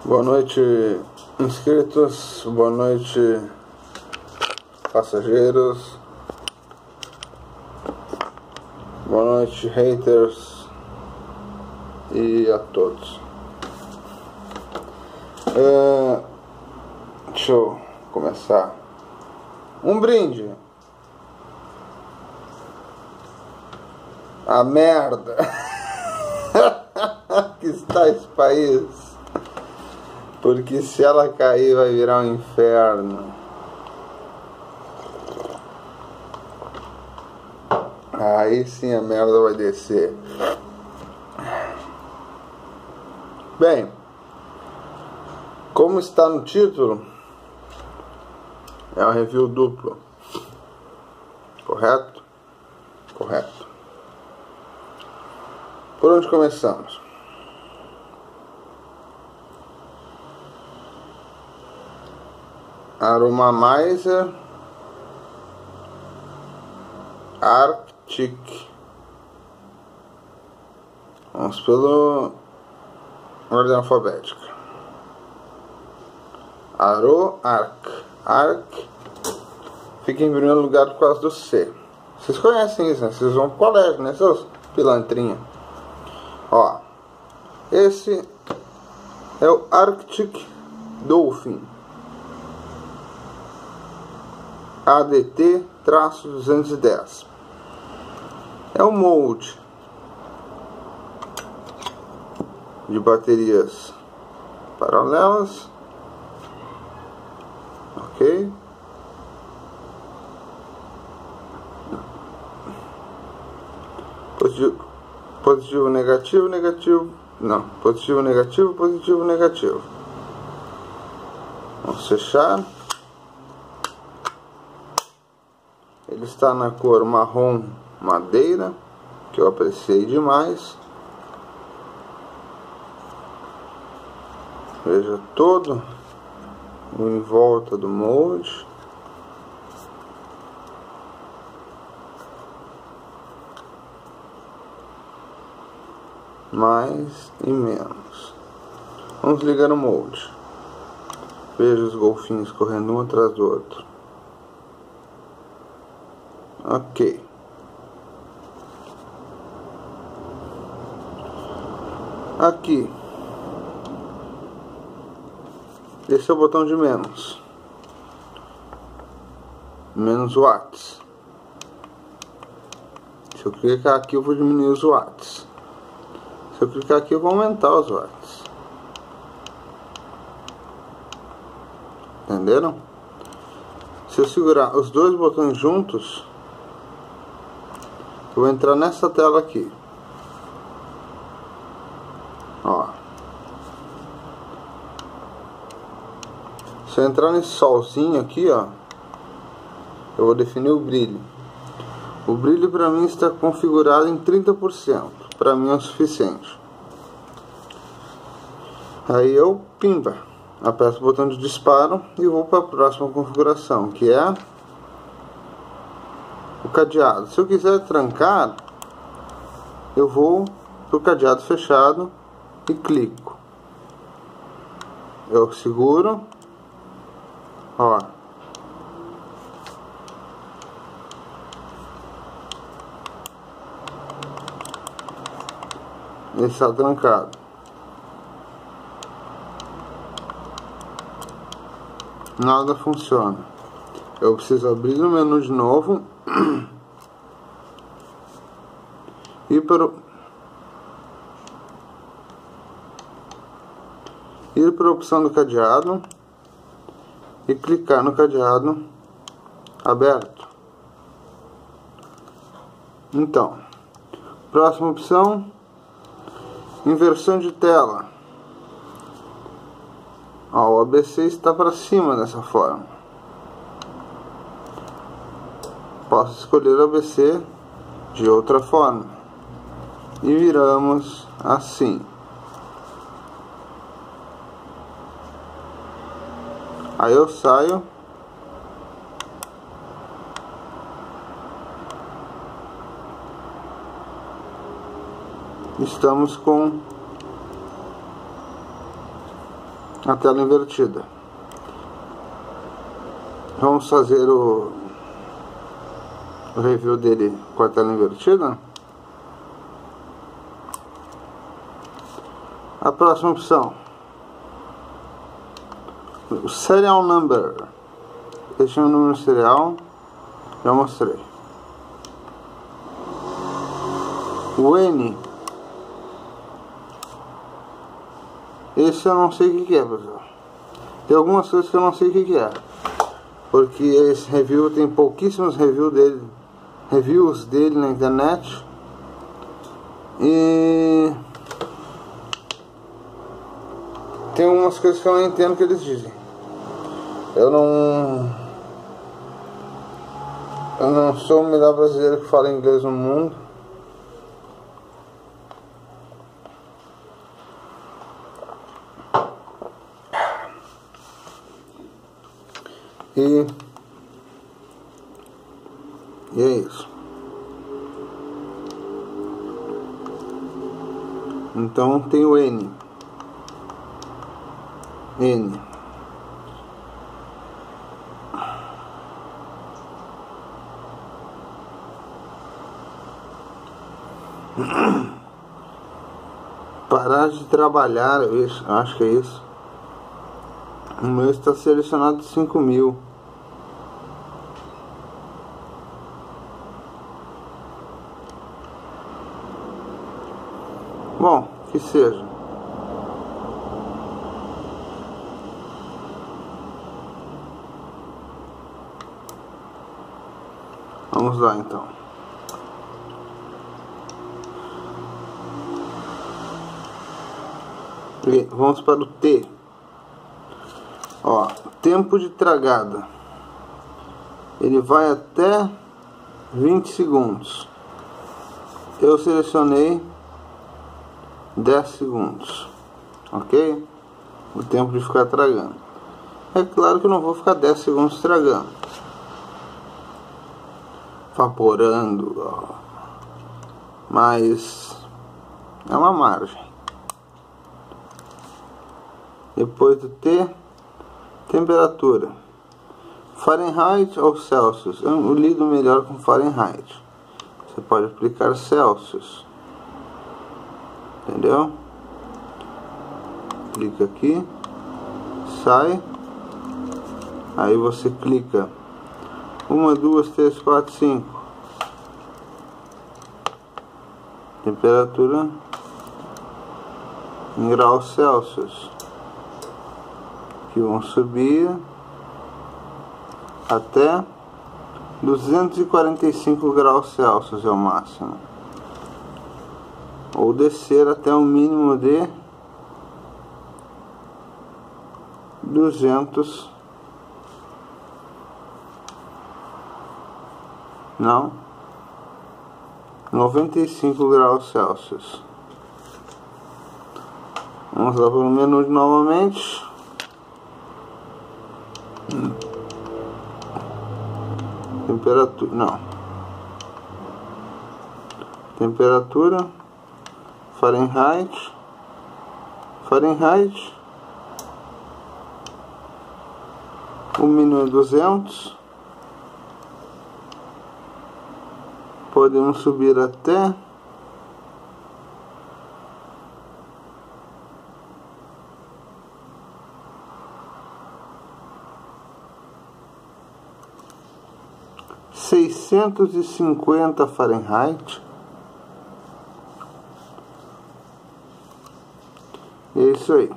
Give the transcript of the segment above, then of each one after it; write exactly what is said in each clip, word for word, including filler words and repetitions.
Boa noite, inscritos, boa noite, passageiros, boa noite, haters e a todos. Uh, deixa eu começar. Um brinde. A merda que está esse país. Porque se ela cair vai virar um inferno. Aí sim a merda vai descer. Bem, como está no título, é um review duplo. Correto? Correto. Por onde começamos? Aromamizer Arctic. Vamos pelo ordem alfabética. Aro Arc. Arc fica em primeiro lugar por causa do C. Vocês conhecem isso, né? Vocês vão pro colégio, né, seus pilantrinha? Ó, esse é o Arctic Dolphin A D T duzentos e dez. É um molde de baterias paralelas, ok? Positivo, positivo, negativo, negativo, não, positivo, negativo, positivo, negativo. Vamos fechar. Ele está na cor marrom madeira, que eu apreciei demais. Veja todo o em volta do molde. Mais e menos. Vamos ligar o molde. Veja os golfinhos correndo um atrás do outro. Ok. Aqui. Esse é o botão de menos. Menos watts. Se eu clicar aqui eu vou diminuir os watts. Se eu clicar aqui eu vou aumentar os watts. Entenderam? Se eu segurar os dois botões juntos, eu vou entrar nessa tela aqui. Ó. Se eu entrar nesse solzinho aqui, ó, eu vou definir o brilho. O brilho para mim está configurado em trinta por cento. Para mim é o suficiente. Aí eu, pimba, aperto o botão de disparo e vou para a próxima configuração, que é o cadeado. Se eu quiser trancar, eu vou para o cadeado fechado e clico. Eu seguro, ó, ele está trancado. Nada funciona. Eu preciso abrir o menu de novo. Ir para o... ir para a opção do cadeado e clicar no cadeado aberto. Então, próxima opção, inversão de tela. Ó, o A B C está para cima dessa forma. Posso escolher o A B C de outra forma. E viramos assim. Aí eu saio. Estamos com a tela invertida. Vamos fazer o, o review dele com a tela invertida. A próxima opção, o serial number. Este é o número serial, já mostrei. O N, esse eu não sei o que, que é, pessoal. Tem algumas coisas que eu não sei o que, que é, porque esse review tem pouquíssimos reviews dele, reviews dele na internet. E tem algumas coisas que eu não entendo o que eles dizem. Eu não Eu não sou o melhor brasileiro que fala inglês no mundo. E, e é isso. Então tem o N. N. Parar de trabalhar, eu acho que é isso. O meu está selecionado cinco mil. Bom, que seja. Vamos lá então. E vamos para o T. Ó, tempo de tragada. Ele vai até vinte segundos. Eu selecionei dez segundos. Ok? O tempo de ficar tragando. É claro que eu não vou ficar dez segundos tragando. Vaporando. Ó. Mas é uma margem. Depois do T, temperatura. Fahrenheit ou Celsius? Eu lido melhor com Fahrenheit. Você pode aplicar Celsius. Entendeu? Clica aqui. Sai. Aí você clica. Uma, duas, três, quatro, cinco. Temperatura em graus Celsius. Que vão subir até duzentos e quarenta e cinco graus Celsius é o máximo, ou descer até um mínimo de duzentos, não, noventa e cinco graus Celsius. Vamos lá para o menu novamente. Temperatura, não. Temperatura, Fahrenheit, Fahrenheit, o mínimo é duzentos. Podemos subir até seiscentos e cinquenta Fahrenheit. É isso aí.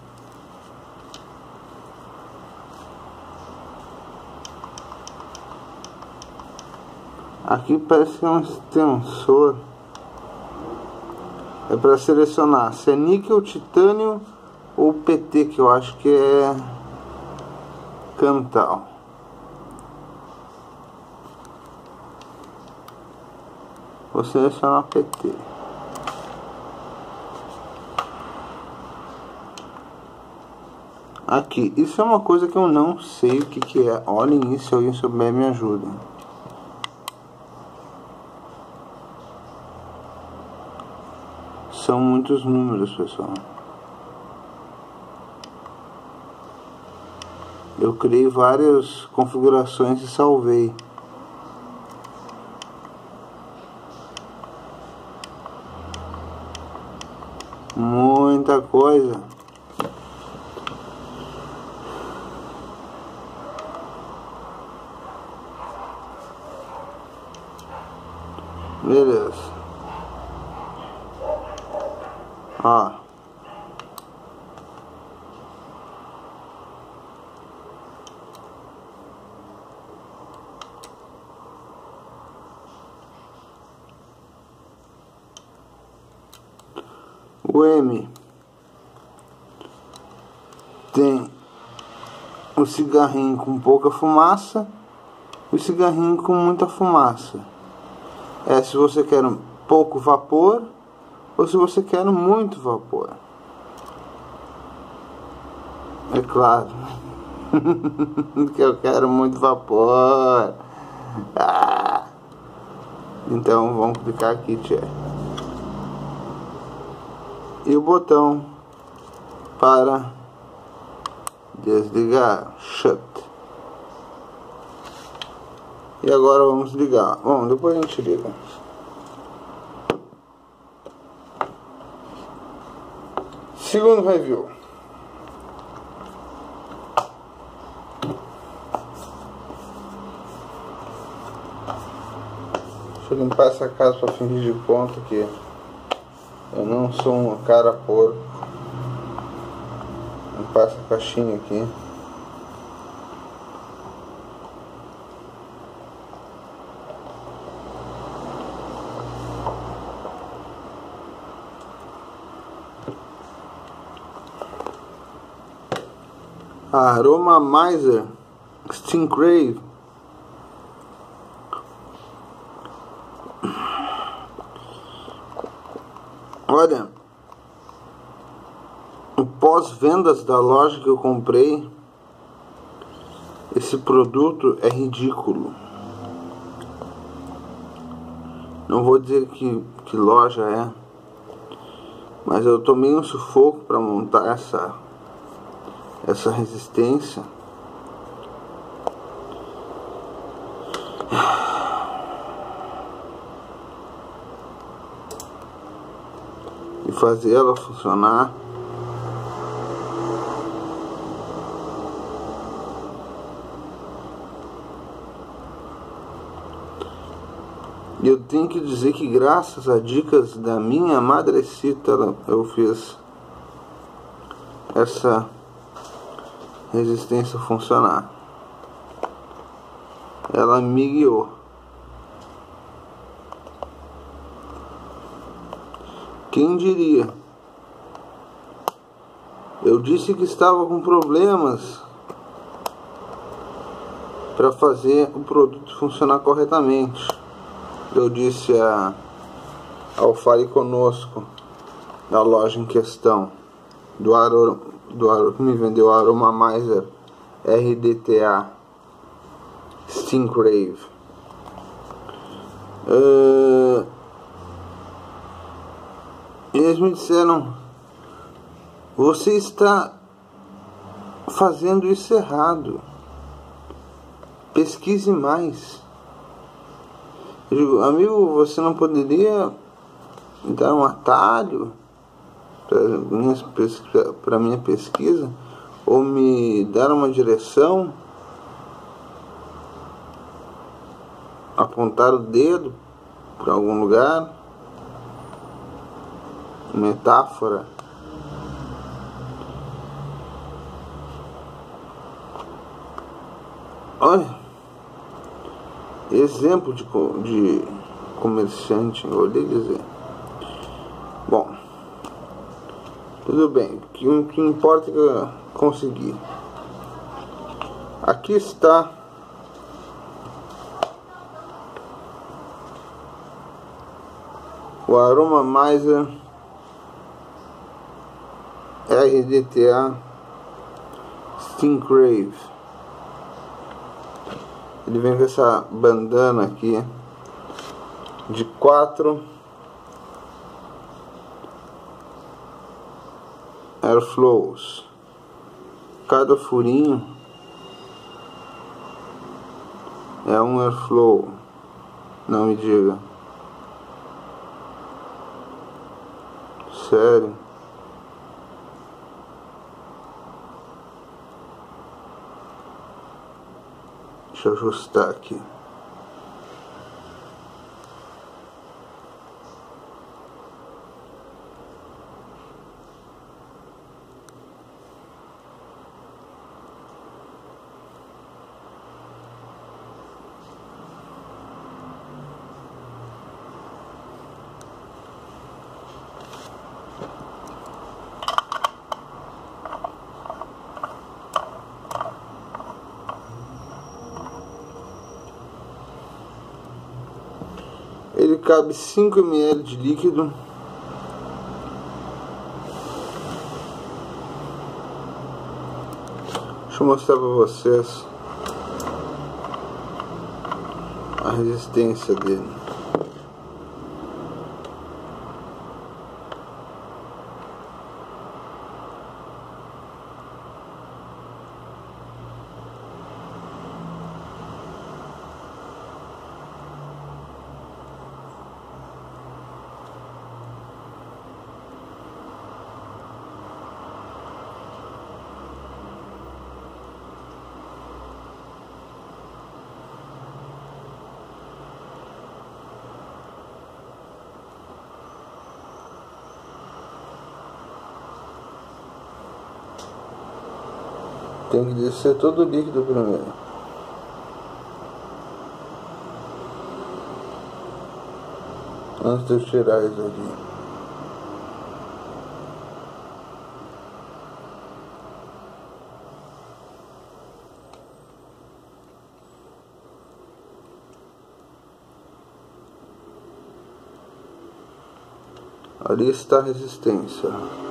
Aqui parece que é um extensor. É para selecionar se é níquel, titânio ou P T, que eu acho que é Cantal. Vou selecionar P T. Aqui, isso é uma coisa que eu não sei o que, que é. Olhem isso, se alguém souber me ajuda. São muitos números, pessoal. Eu criei várias configurações e salvei. Muita coisa. Beleza. Ó. O M tem o cigarrinho com pouca fumaça e o cigarrinho com muita fumaça. É se você quer um pouco vapor ou se você quer muito vapor. É claro que eu quero muito vapor. Ah. Então vamos clicar aqui, tchê. E o botão para desligar, shut. E agora vamos ligar. Bom, depois a gente liga. Segundo review. Deixa eu limpar essa casa para fingir de conta que eu não sou um cara porco. Vou limpar essa caixinha aqui. Aroma Miser Stingray. Olha, o pós-vendas da loja que eu comprei, esse produto é ridículo. Não vou dizer que, que loja é, mas eu tomei um sufoco para montar essa essa resistência. E fazer ela funcionar. E eu tenho que dizer que graças a dicas da minha madrecita eu fiz essa resistência funcionar. Ela me guiou. Quem diria? Eu disse que estava com problemas para fazer o produto funcionar corretamente. Eu disse a, ao Fale Conosco, da loja em questão, do aroma, do aroma, que me vendeu o Aroma Miser R D T A Stingray. Uh, eles me disseram: você está fazendo isso errado, pesquise mais. Eu digo: amigo, você não poderia me dar um atalho para minha pesquisa, ou me dar uma direção, apontar o dedo para algum lugar? Metáfora. Olha, exemplo de, de comerciante, eu olhei dizer. Bom, tudo bem, o que, que importa é que eu consegui. Aqui está o Aroma Miser R D T A Stingray. Ele vem com essa bandana aqui de quatro airflows. Cada furinho É um Airflow. Não me diga. Sério? Deixa eu ajustar aqui. Ele cabe cinco mililitros de líquido. Deixa eu mostrar para vocês a resistência dele. Tem que descer todo o líquido primeiro. Antes de eu tirar isso aqui. Ali está a resistência.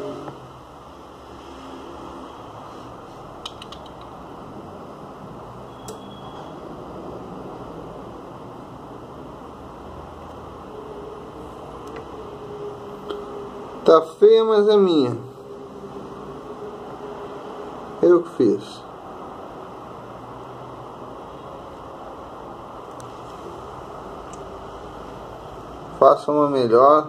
Tá feia, mas é minha. Eu que fiz. Faça uma melhor.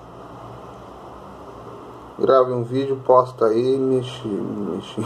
Grave um vídeo, posta aí, mexi, mexi.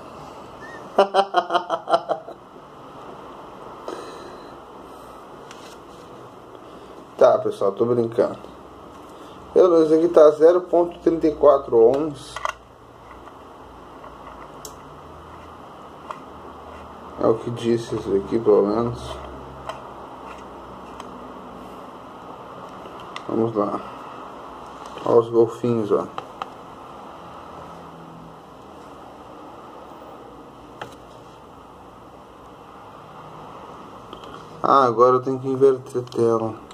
Tá, pessoal, tô brincando. Esse aqui tá zero ponto trinta e quatro ohms. É o que disse isso aqui, pelo menos. Vamos lá. Olha os golfinhos, ó. Ah, agora eu tenho que inverter a tela.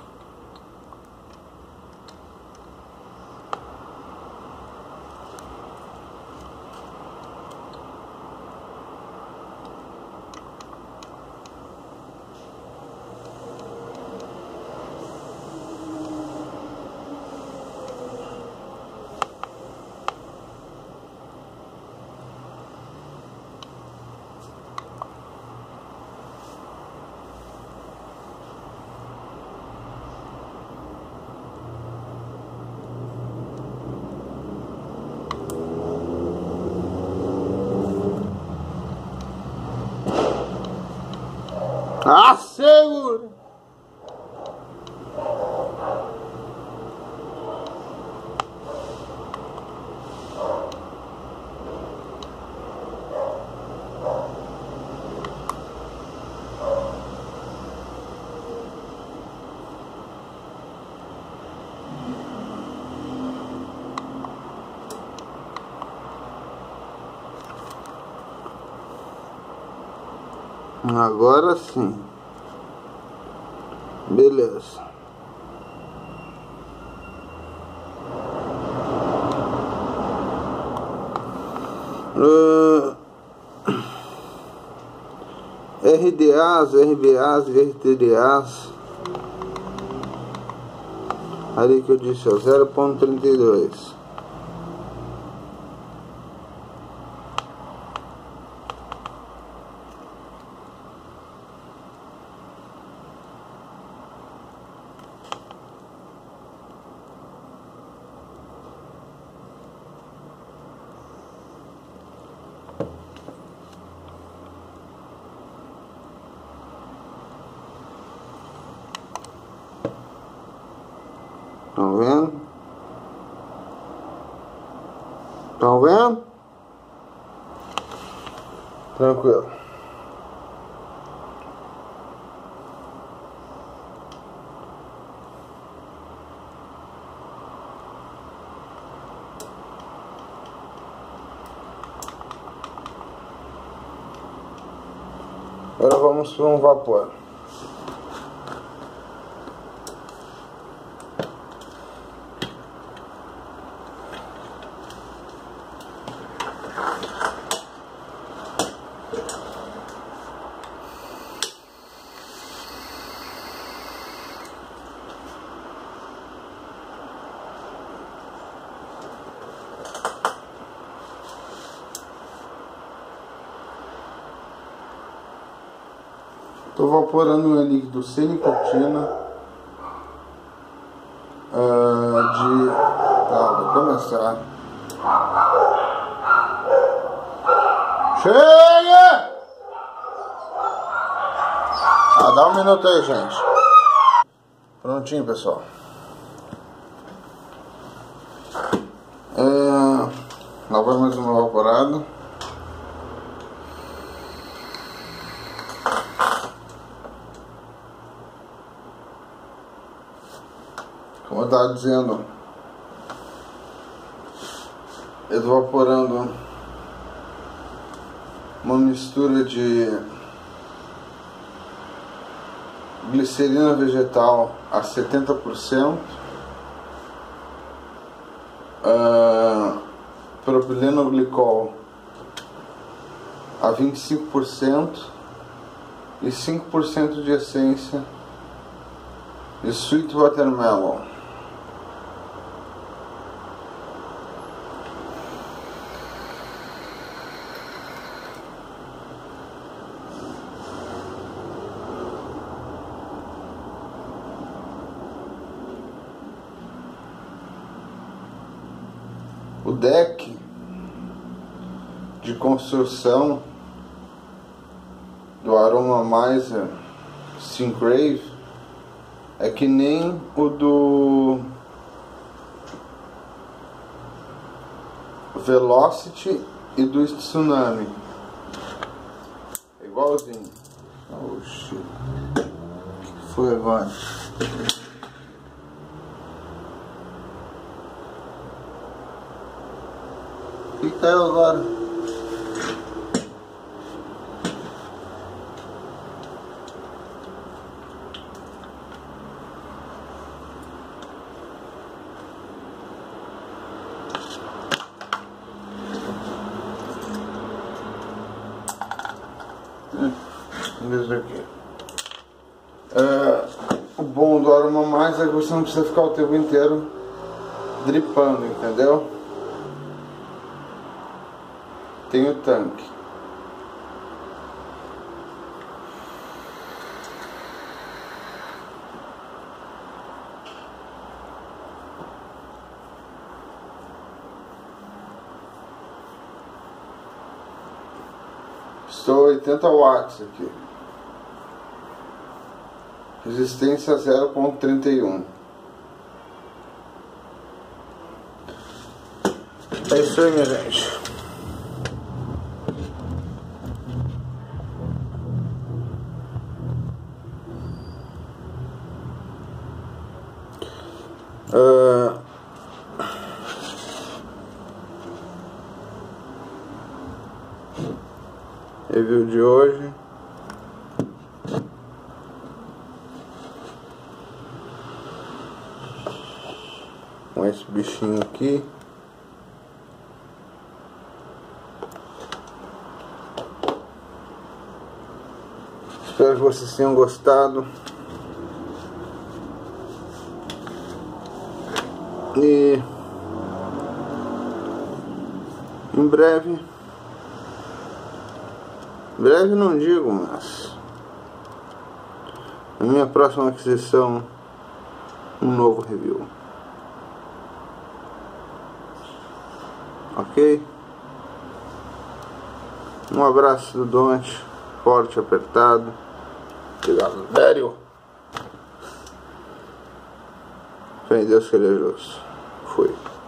Ah, segura! Agora sim. Beleza. Uh, R D As, R B As, R T D As. Ali que eu disse, ó, zero ponto trinta e dois. Estão vendo? Estão vendo? Tranquilo. Agora vamos para um vapor. Estou vaporando um líquido sem nicotina uh, de... Tá, vou começar. Chega! Ah, dá um minuto aí, gente. Prontinho, pessoal. Uh, lá vai mais uma vaporada. Como eu estava dizendo, eu estou evaporando uma mistura de glicerina vegetal a setenta por cento, uh, propileno glicol a vinte e cinco por cento e cinco por cento de essência de Sweet Watermelon. O deck de construção do Aromamizer Syncrave é que nem o do Velocity e do Tsunami. É igualzinho. Oh shit. O que foi agora? O que caiu agora? Isso aqui. É, o bom do Aromamizer é que você não precisa ficar o tempo inteiro dripando, entendeu? Tem o tanque. Estou a oitenta watts aqui. Resistência zero ponto trinta e um. É isso aí, minha gente. Uh, review de hoje. Com esse bichinho aqui. Espero que vocês tenham gostado. E em breve, breve não digo, mas na minha próxima aquisição, um novo review. Ok? Um abraço do Donte, forte, apertado. Obrigado, velho. Fé em Deus que ele é justo. Fui.